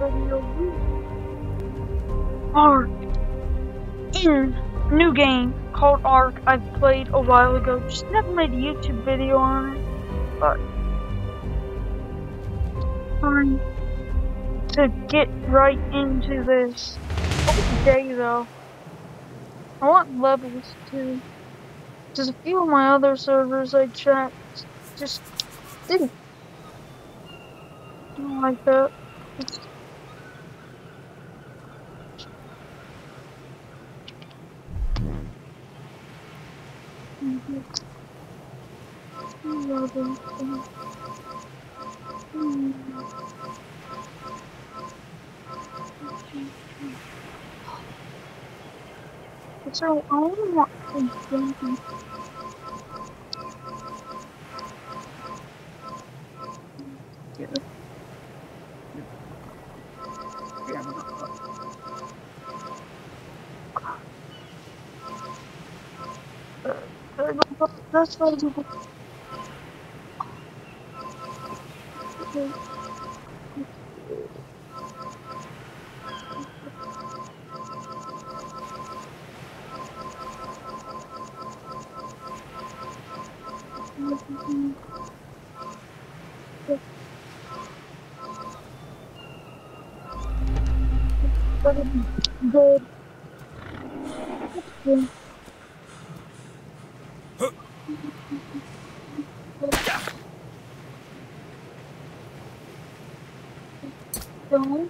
video. Ark in new game called Ark. I played a while ago. Just never made a YouTube video on it, but time to get right into this. Okay, though, I want levels too. Because a few of my other servers I checked just didn't like that. So I only want to that's what I do. Good. Don't.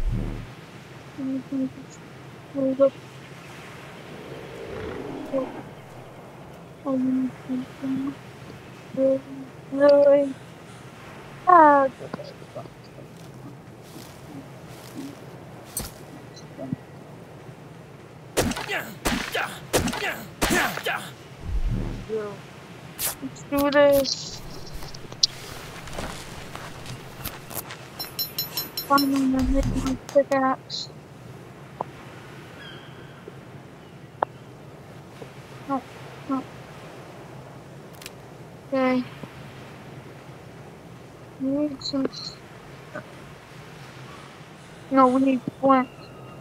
Really? Ah, let's do this. Finally, I made my pickaxe. No, no. Okay. We need some. No, we need flint.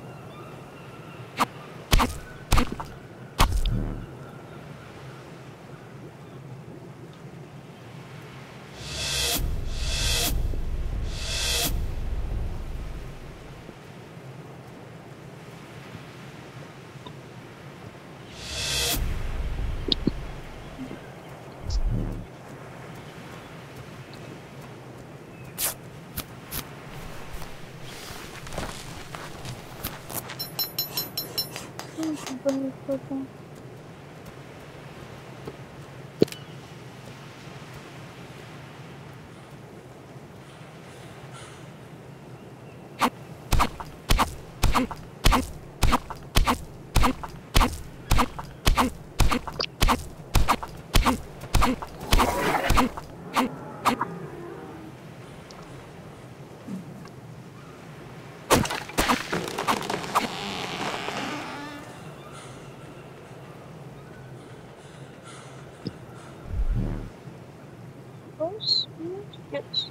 Yes.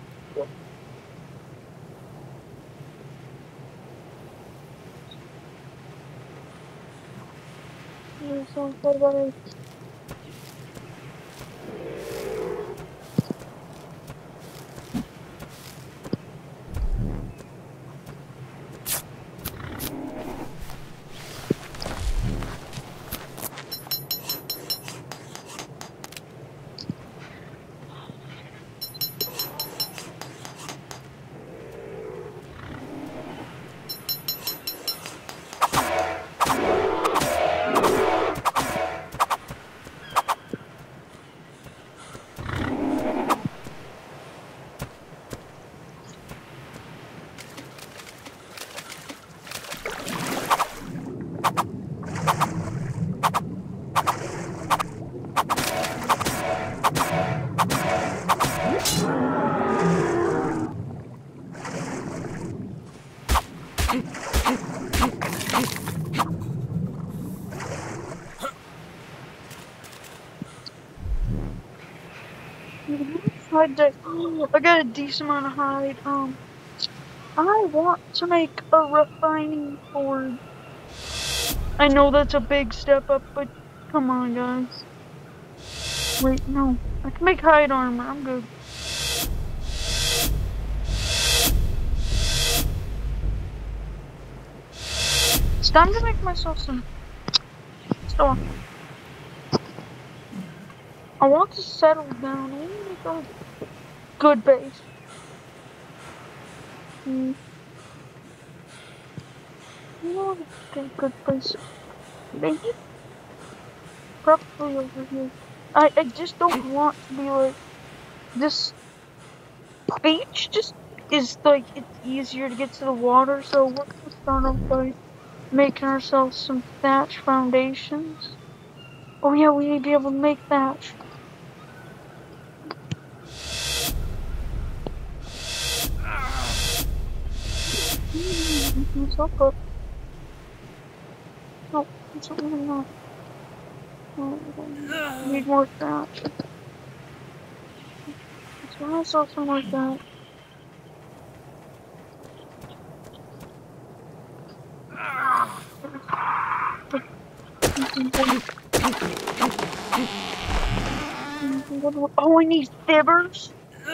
Hide deck. I got a decent amount of hide. I want to make a refining forge. I know that's a big step up, but come on, guys. Wait, no. I can make hide armor. I'm good. It's time to make myself some stuff. I want to settle down. I want to make a good base. You know what? A good place. Maybe? Probably over here. I just don't want to be like this. Beach just is like it's easier to get to the water, so we're gonna start off by making ourselves some thatch foundations. Oh yeah, we need to be able to make thatch. Myself up. No, it's really not. Need more thatch. Let's get myself some like that. Oh, I need fibbers.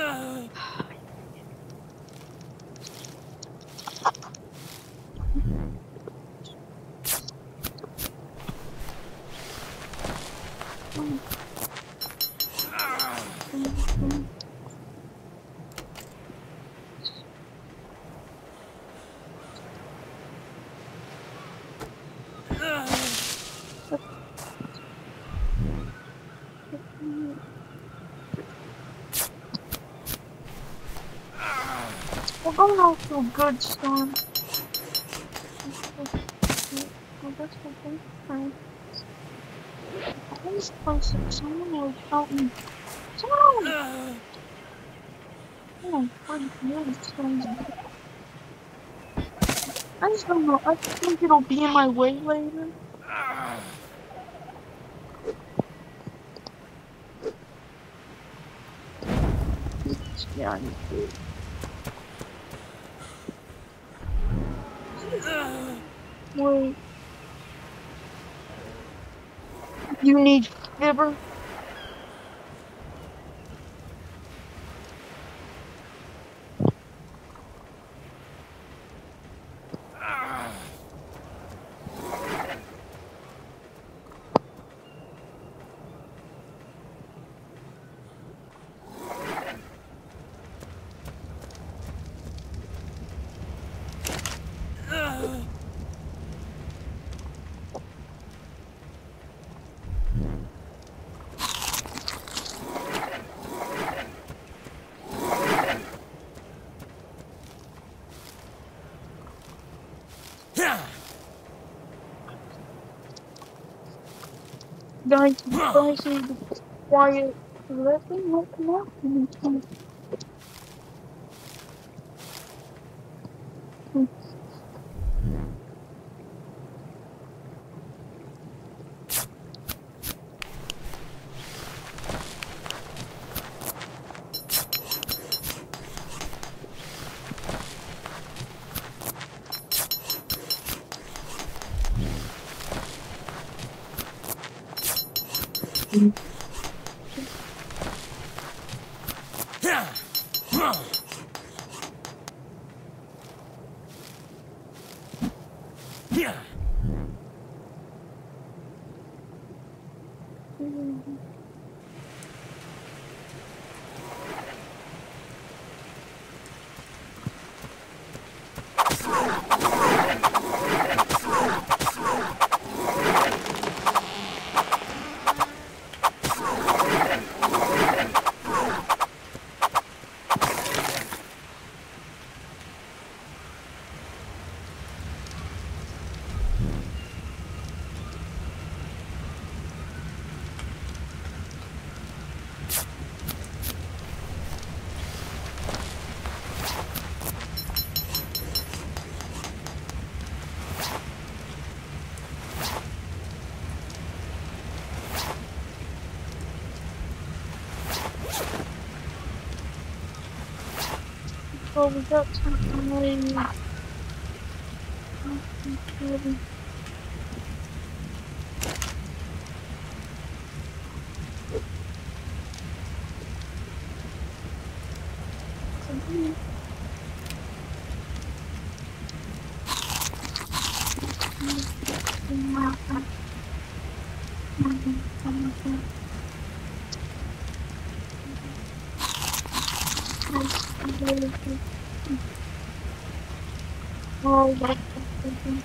We're going out to a good storm. This place is someone will help me. Someone! Oh, I just don't know. I think it'll be in my way later. Yeah, I need food. Wait. You need fibber? Guys, you guys need to be quiet. Let me not come out. Oh, we got something. Oh, that's something.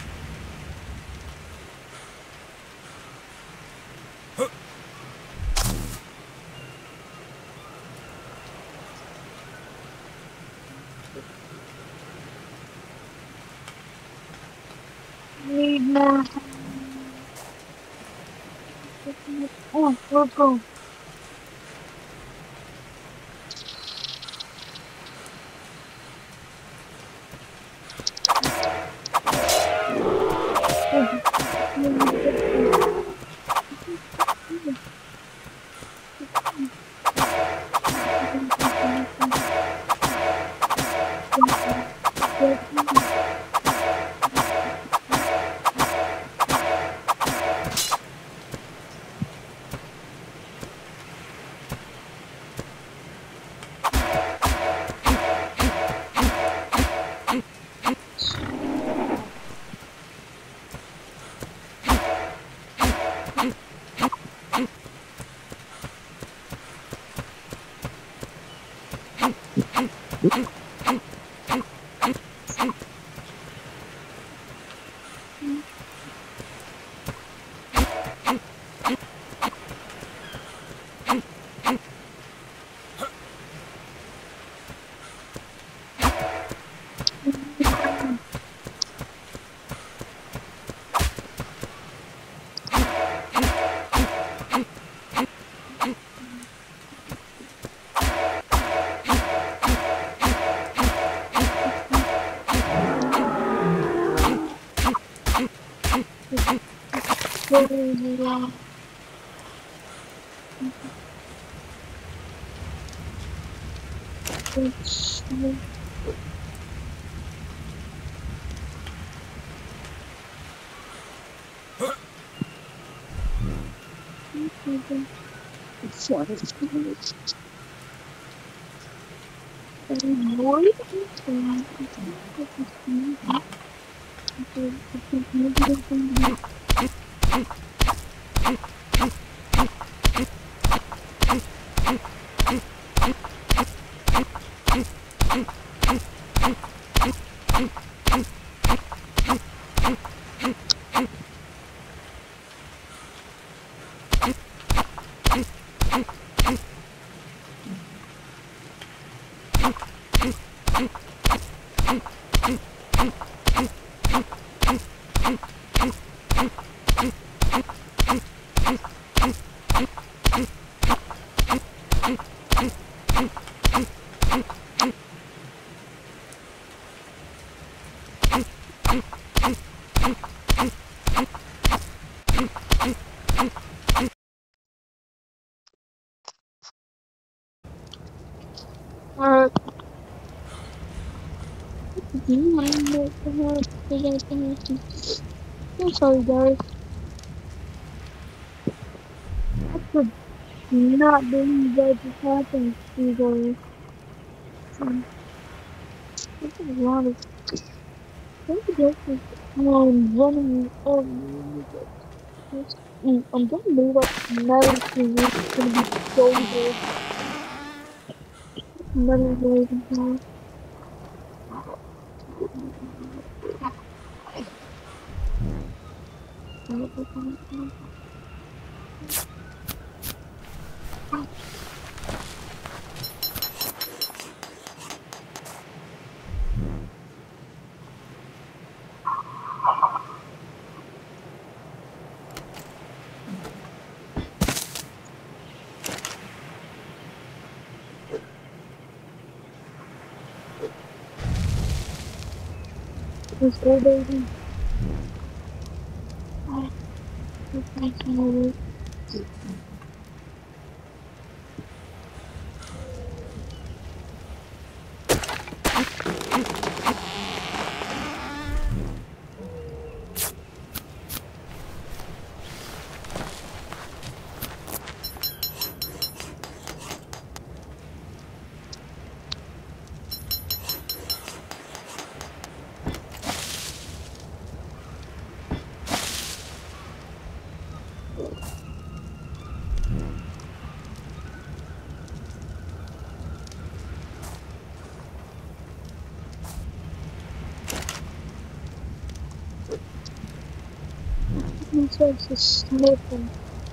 Need more. Oh, let's go. Alright. I'm sorry, guys. I could not believe that just happened to you guys. This is a lot of. Don't forget this. Running over. I'm gonna move up metal to it's gonna be so good. Metal blazing now. Let's go, baby. It's just a sniffle.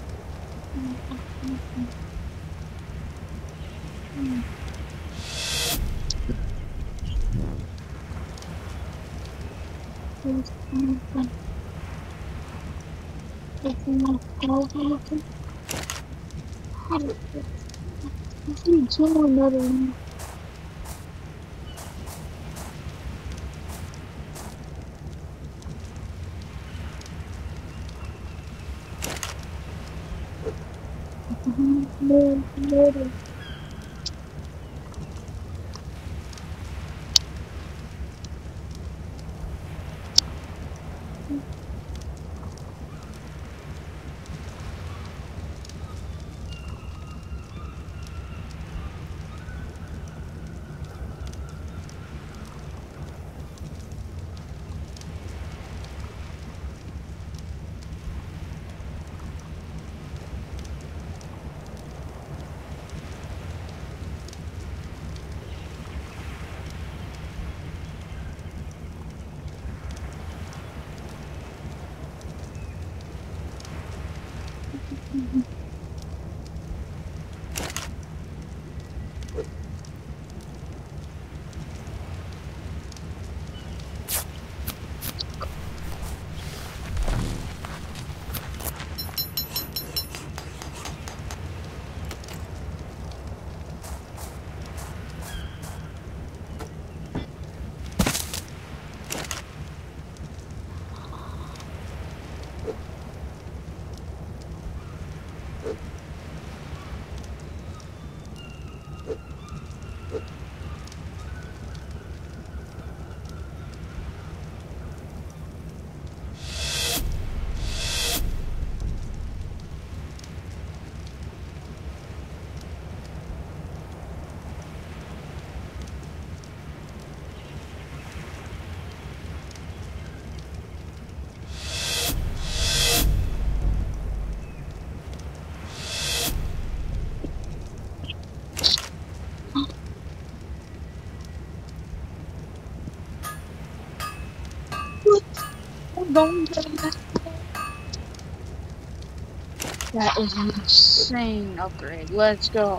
That is an insane upgrade. Let's go.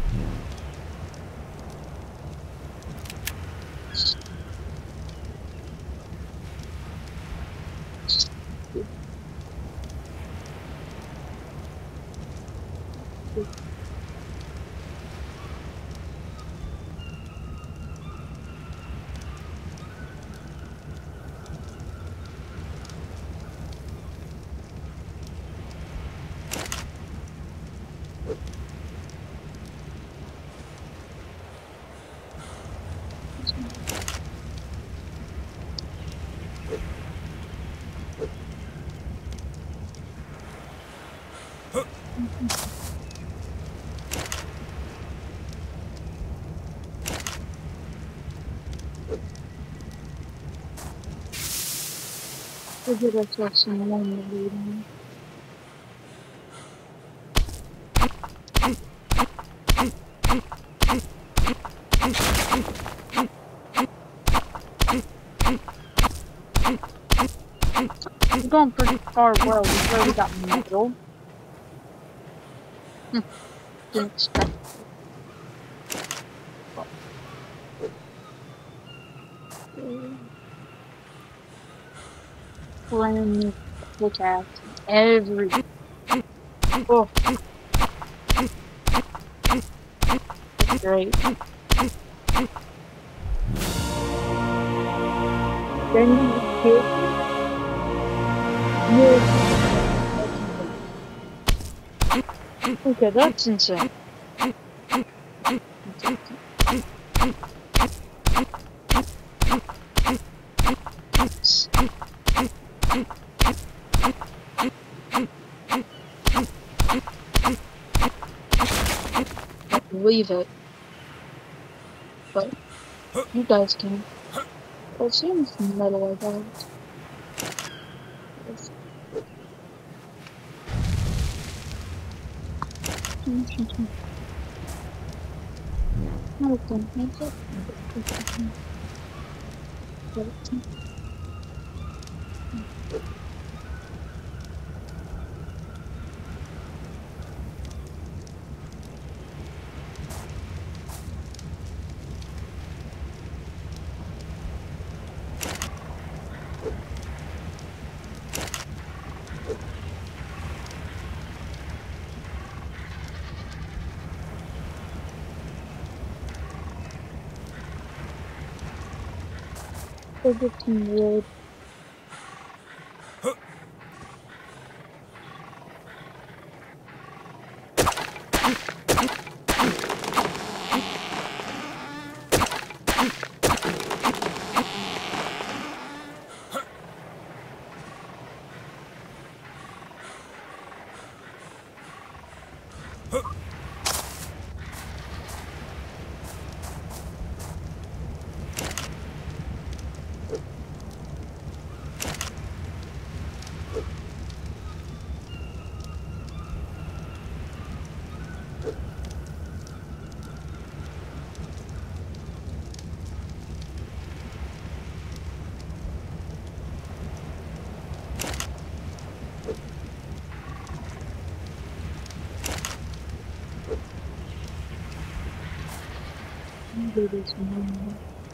We'll get ourselves some more reading. We're going pretty far well. We've already got metal. Didn't expect brand new pickaxe. Every oh, that's great. Then you get okay, that's insane. I believe it, but you guys can. It seems metal like that. go get some wood. Do this one.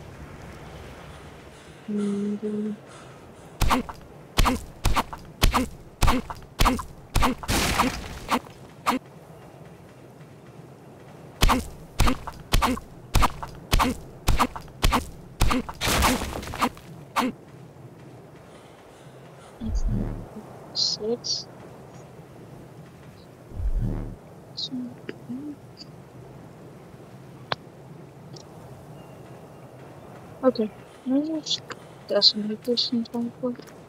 Six. Okay, let's just decimate this in 24.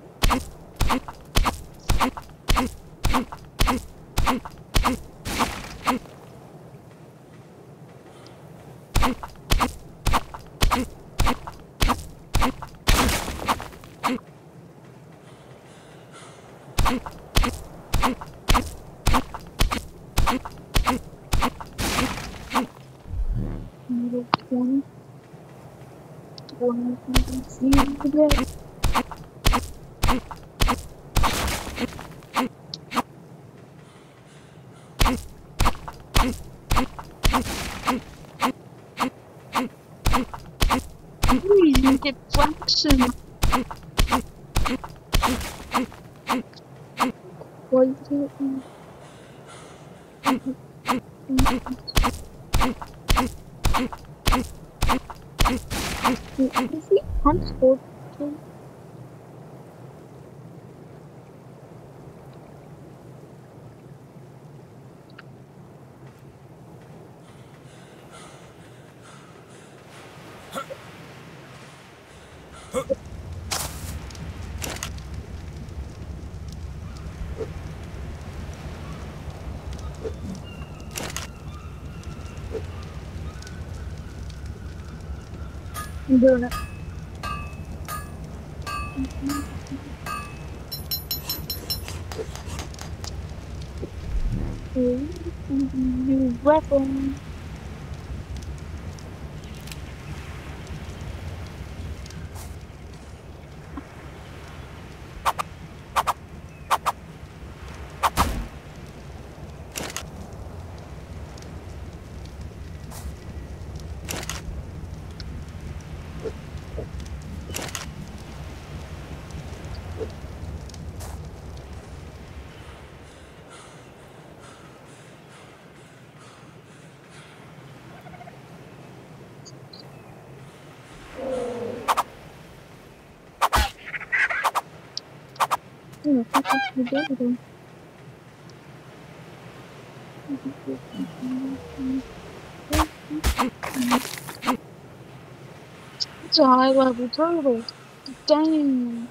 Another 20. 20 today. You get flaxen. What is it? Is he unsported? I'm doing it. New weapon. Yeah, that's the devil. It's a high level turtle. Dang.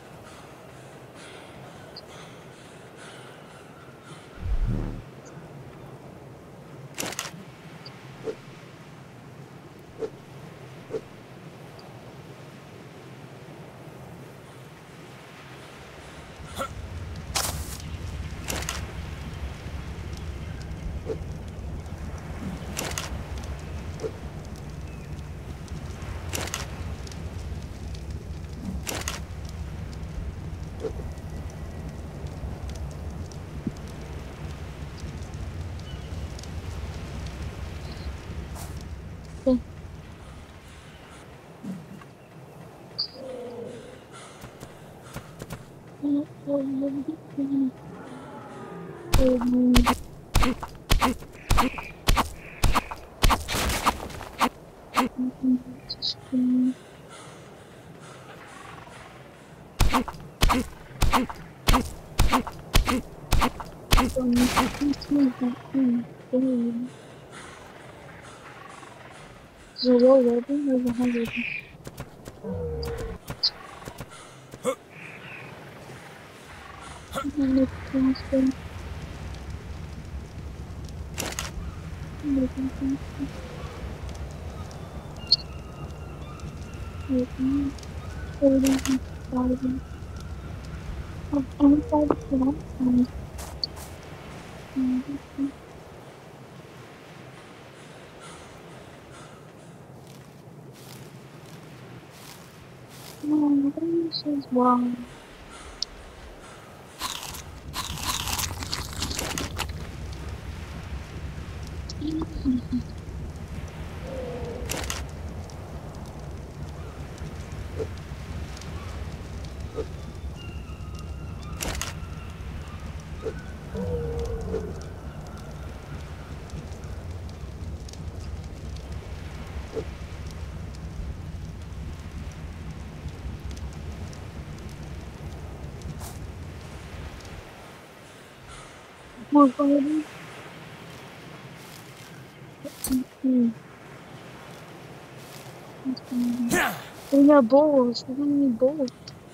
Is it low level or is it high level? This is wrong. More fighting. We got bowls. We don't need bowls.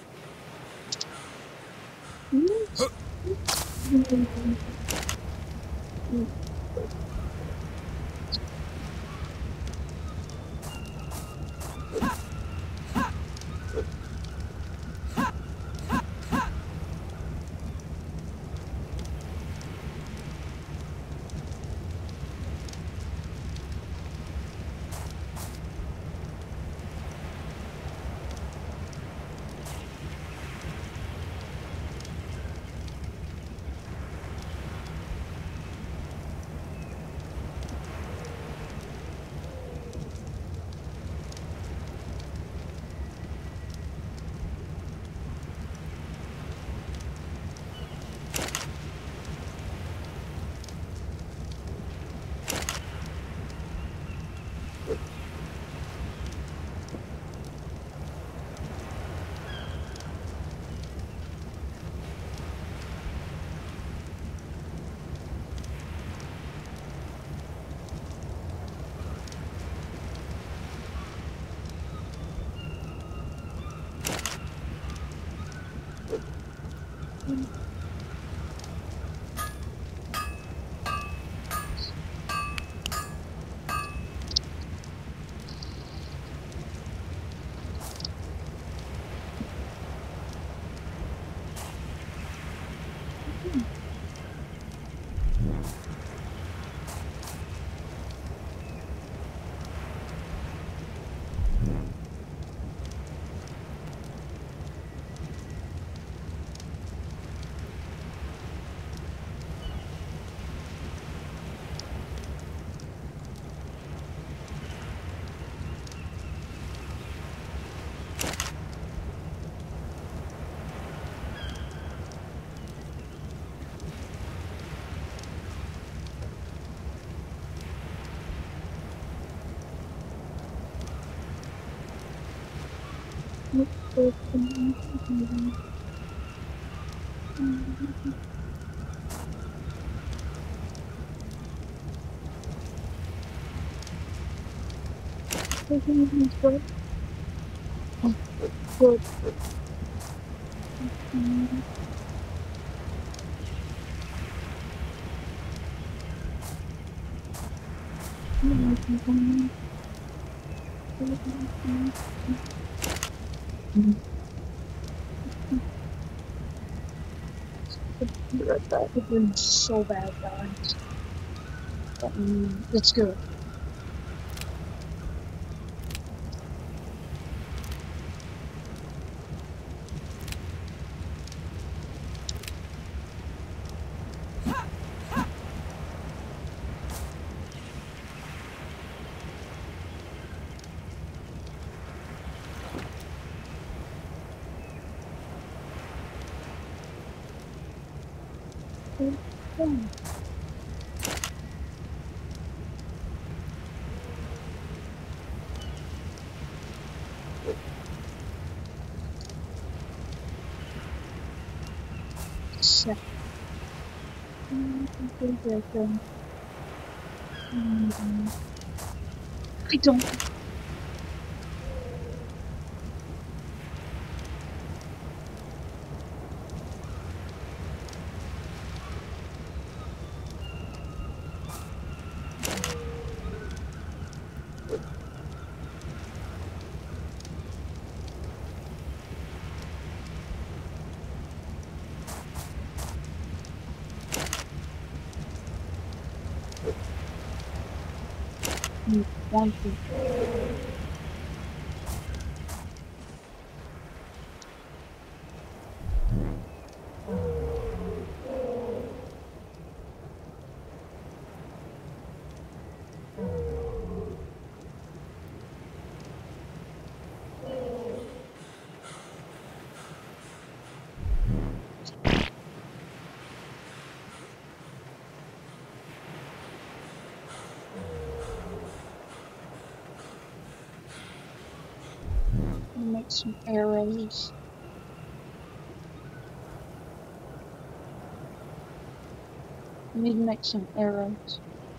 Good. That would be so bad, guys. It's good. So, I don't. Want to. Make some arrows. I need to make some arrows.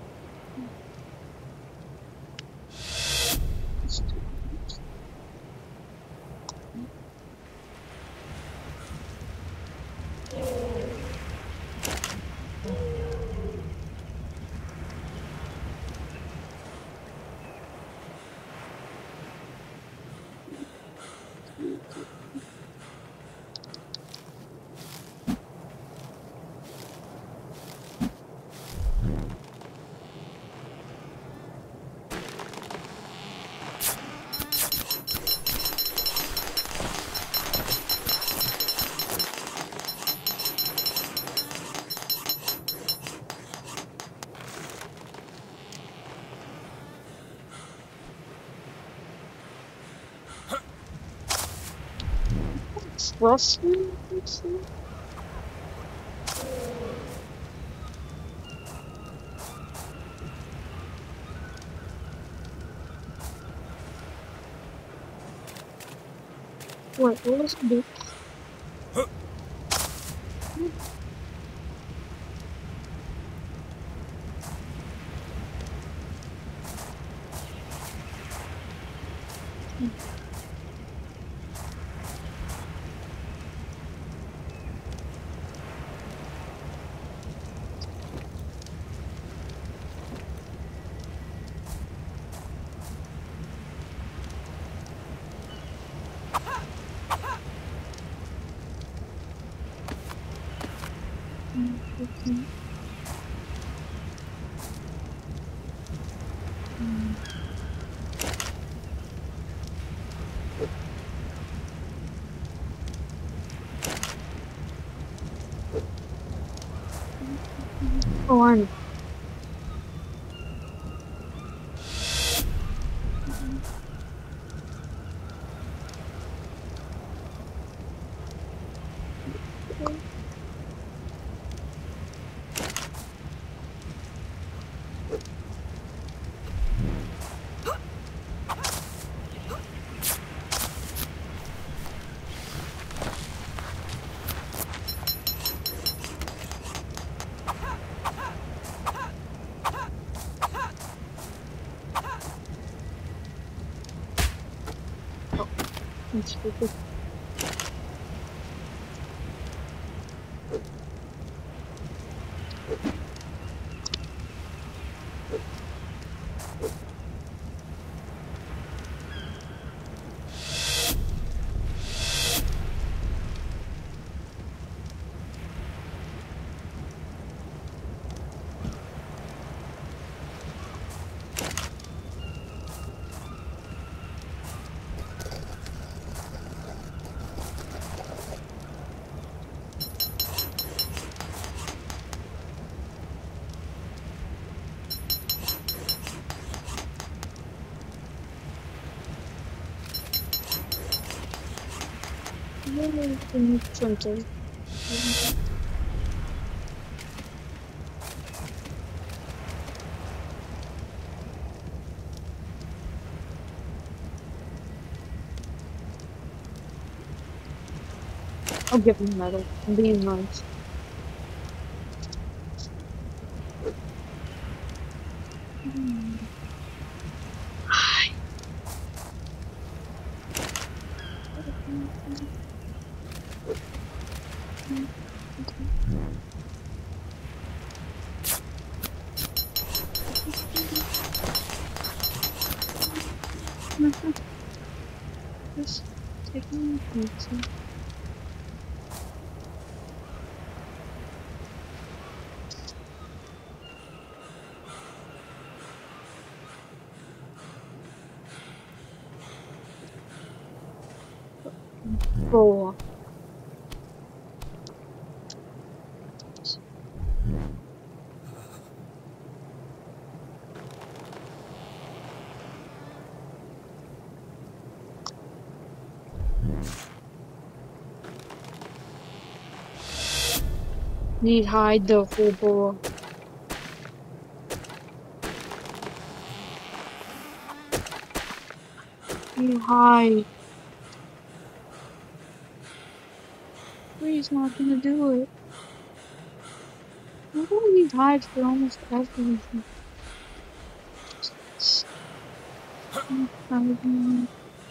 Trust me? Wait, what was it do? Oh, I know. That's stupid. Printer. I'll give him metal. I'm being nice. Just taking pizza. Four. Need hide the full boar. Need hide. He's not gonna do it. I don't need hide for almost everything. Hiding.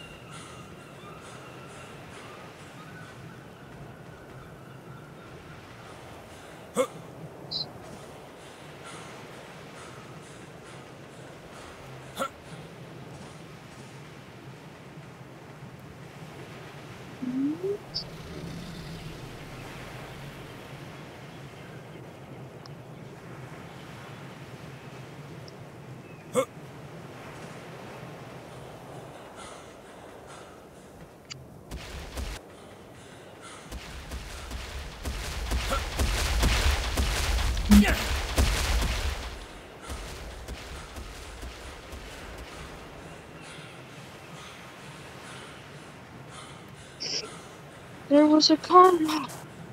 There was a camera.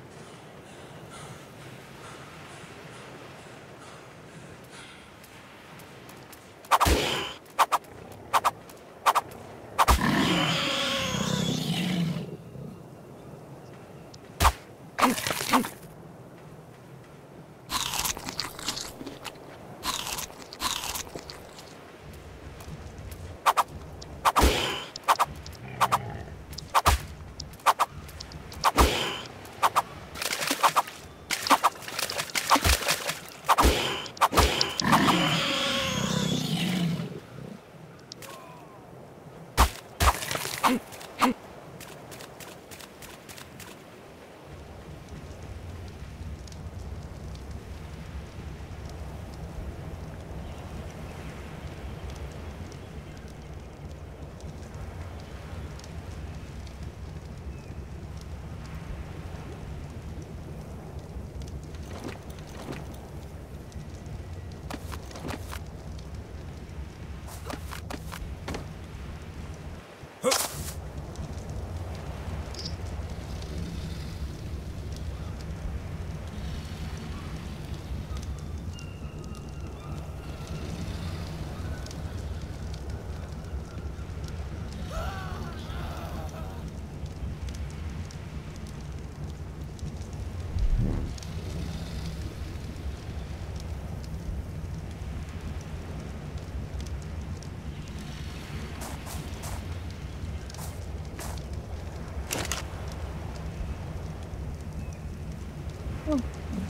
Oh.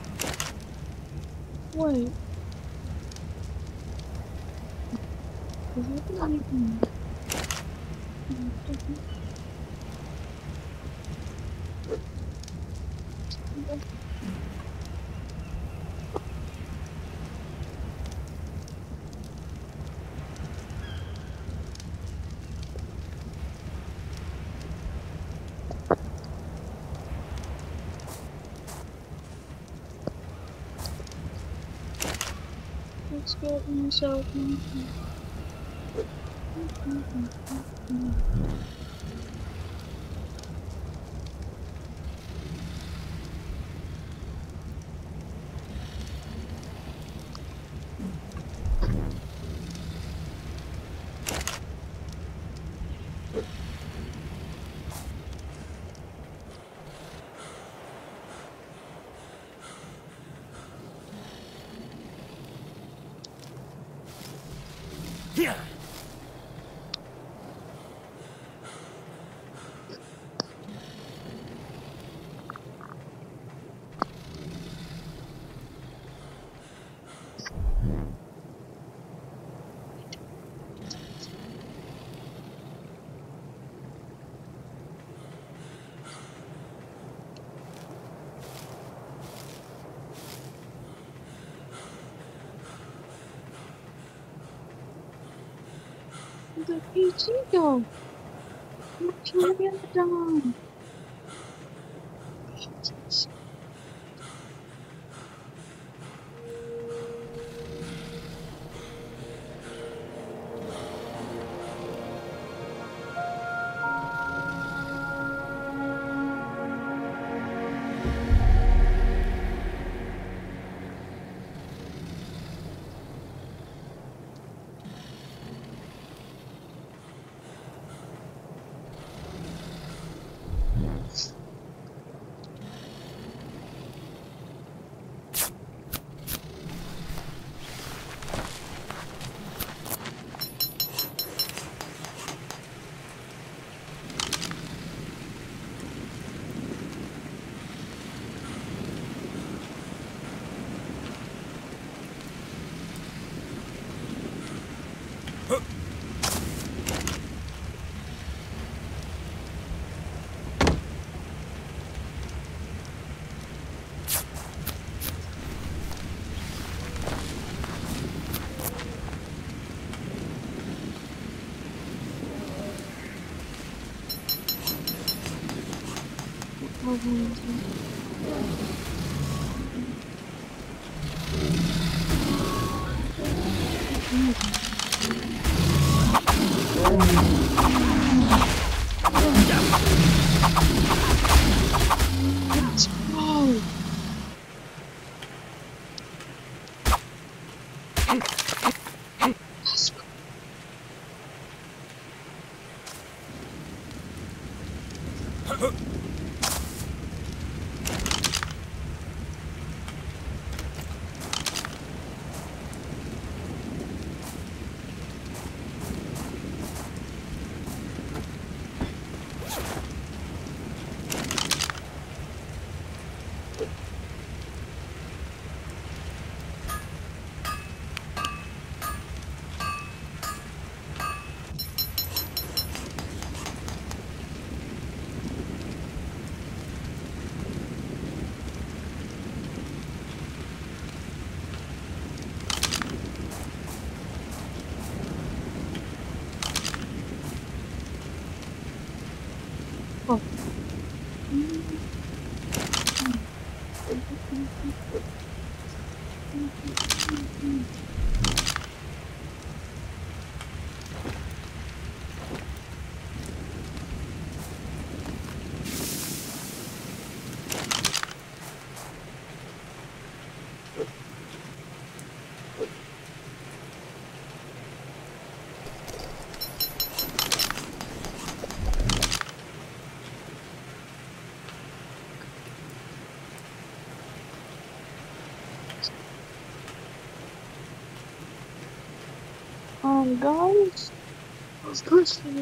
Wait. Is it even... Let's get myself in here. Here. the PC go? What can we have done? Let's go! Let's go. Oh. Guys, listen.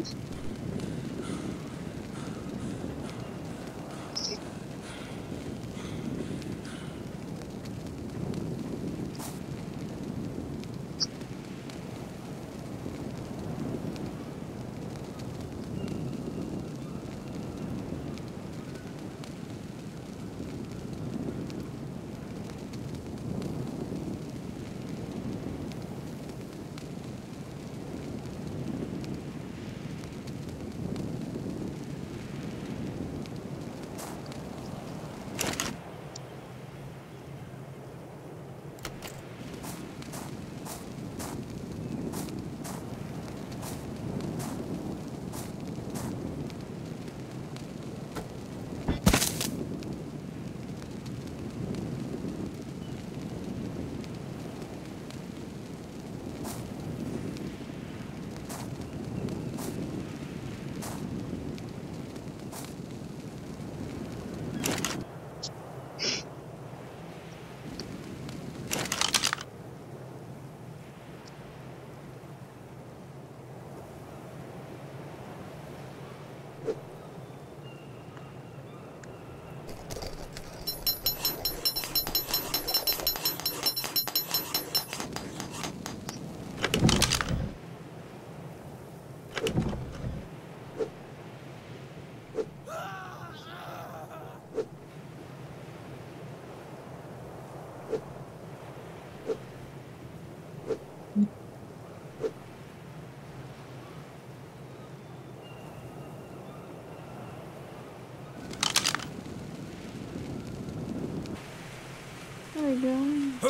There we go.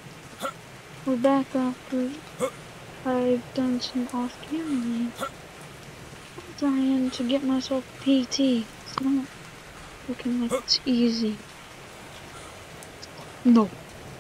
We're back after I've done some off-camera. I'm trying to get myself PT. It's not looking like it's easy. No.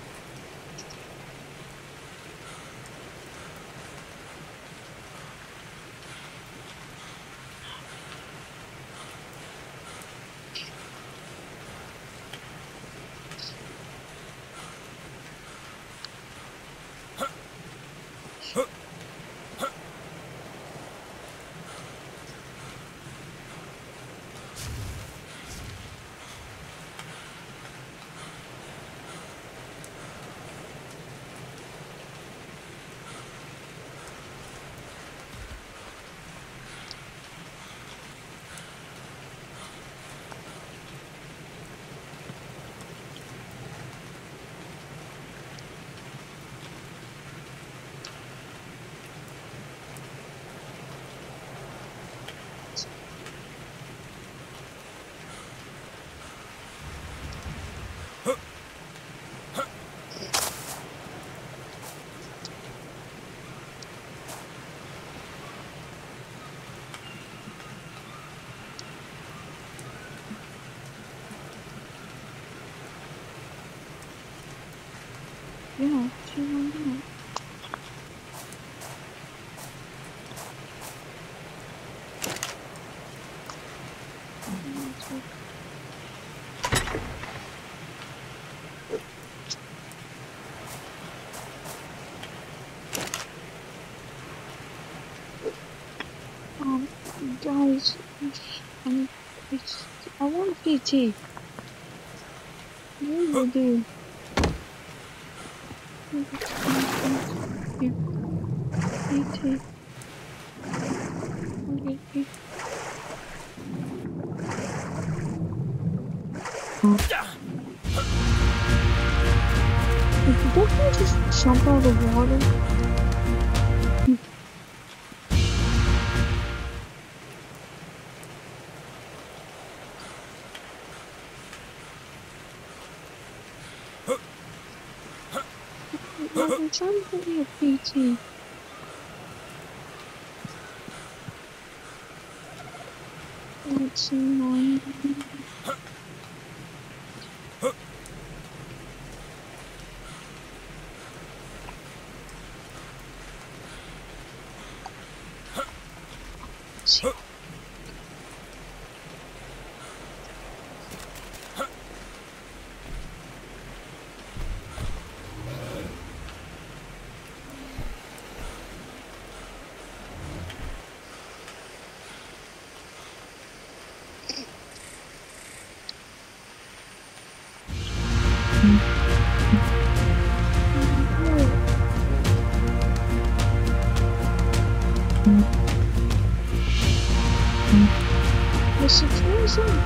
Yeah, she won't do it. Guys, I want PT. What do I do? PT. Did I just jump out of the water? I'm trying to get me a PT. That's annoying. See. This is easy.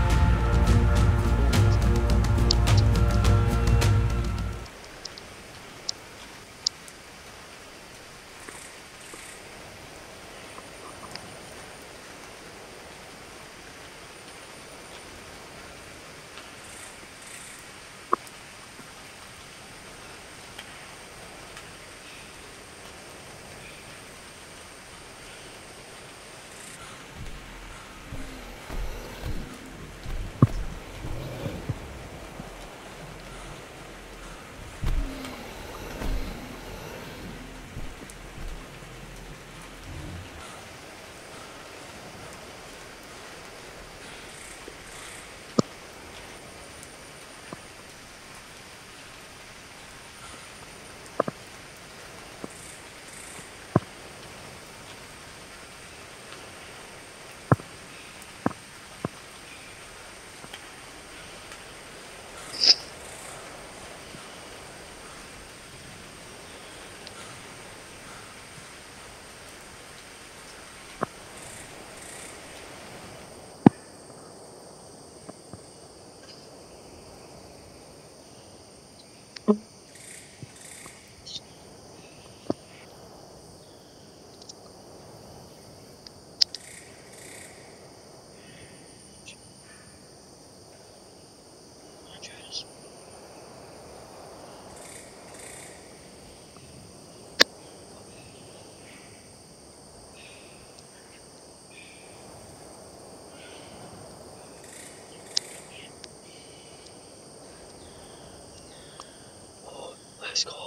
Let's go.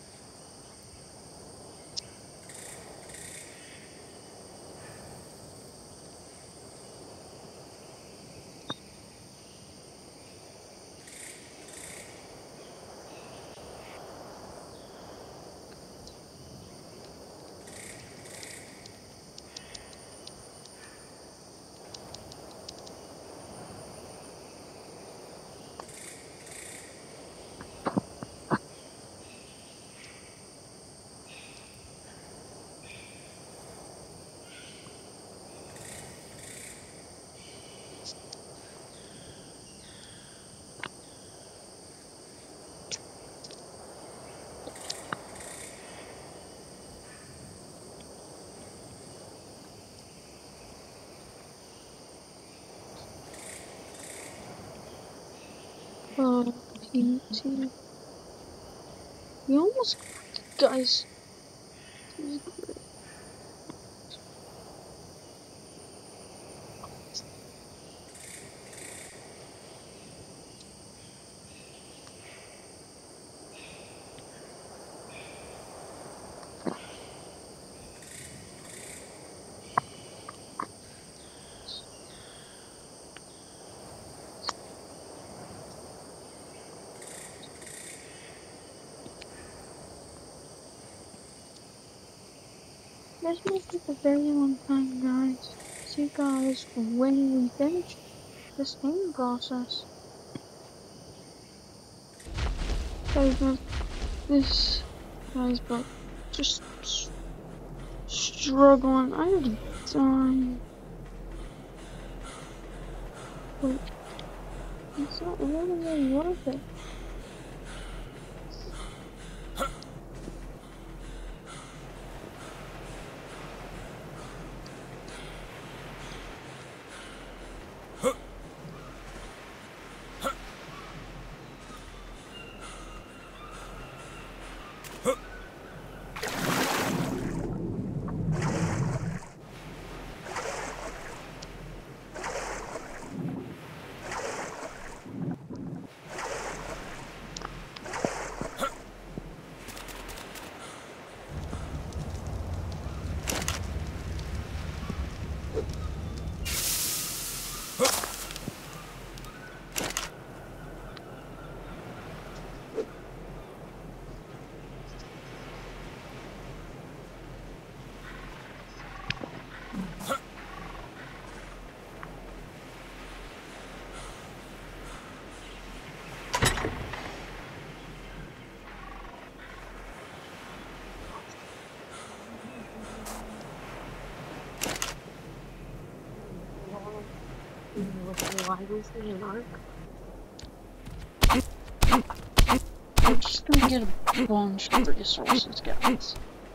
PT. We almost got it, guys. This may take a very long time, guys. See you guys when we finish this game process. Sorry about this, guys, but just struggling. I already died. But it's not really worth it. Why was there an arc? We're just gonna get a bunch of resources, guys.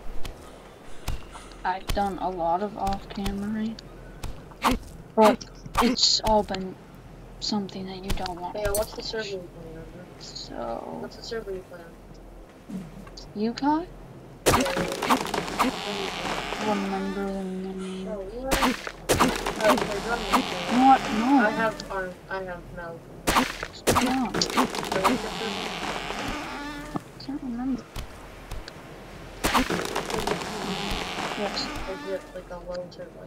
I've done a lot of off-camera, but it's all been something that you don't want. Yeah, what's the server you playing on? So, What's the server you play on? Yukon? Yeah. Remember the name? Oh, what? Oh, play drum. What? No. I have no. No. Can't remember. Yes. Is it like a low server like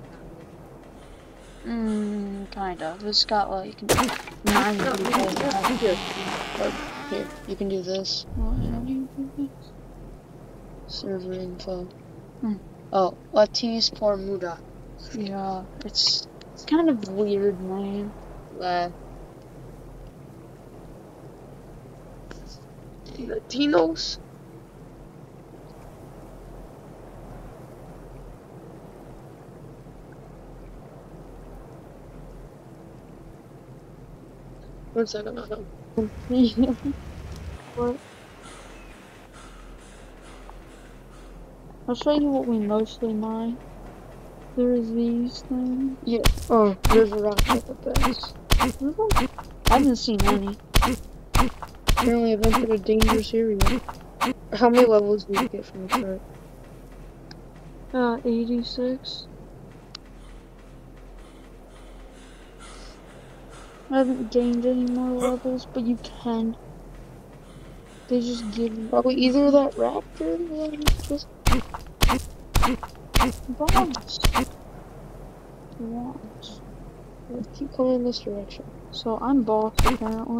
that? Kind of. It's got like 9 people. Here, you can do this. How do you do this? Server info. Hmm. Oh, Latis por Muda. Yeah, it's kind of weird name. Latinos. One second, What? I'll show you what we mostly mine. There's these things. Yeah. Oh, there's a rock paper base. I haven't seen any. Apparently, I've entered a dangerous area. How many levels do you get from the chart? 86. I haven't gained any more levels, but you can. They just give you Probably either that raptor or just bombs. Bombs. let's keep coming in this direction. So I'm boss apparently.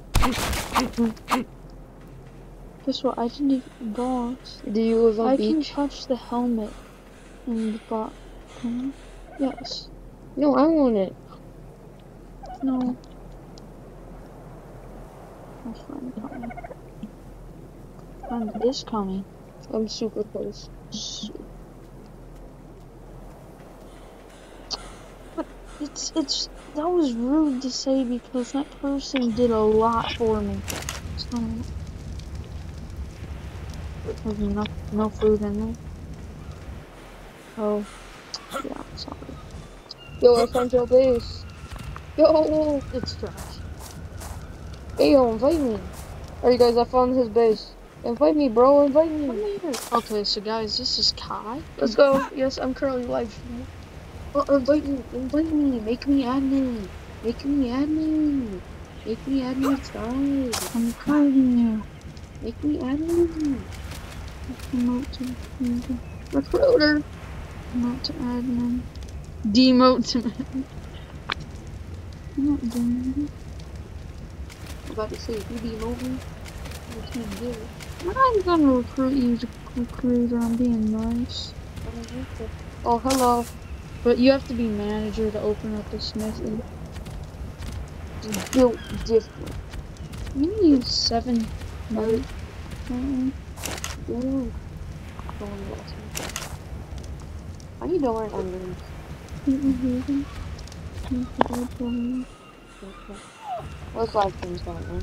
Guess what? I can do boss. Do you live on I beach? can touch the helmet in the bot. Yes. No, I want it. No. My friend coming. Friend is coming. I'm super close. But it's that was rude to say because that person did a lot for me. So there's no food in there. Oh yeah, sorry. Yo, I found your base. Yo, It's trash. hey, yo, invite me. Alright, guys, I found his base. Invite me, bro. Invite me. Come here. Okay, so guys, this is Kai. Let's go. Yes, I'm currently live. Oh, invite me. Invite me. Make me admin. Make me admin. Make me admin. Guys. I'm recruiting you. Make me admin. Promote to Recruiter. promote to admin. Demote to admin. I'm not doing it. I'm about to say, if you demote me, you can't do it. I'm gonna recruit you to recruiter. I'm being nice. Oh, hello. But you have to be manager to open up a smithy. Built different. You can use 7 months. Ooh. How you doing, onions? What's live things going on?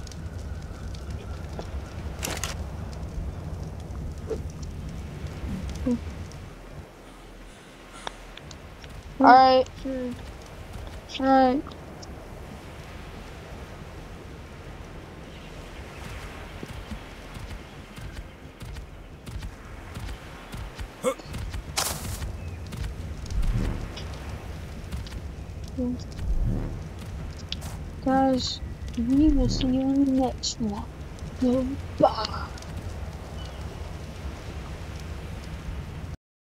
Alright. Sure. Alright. Guys, we will see you in the next one. Goodbye.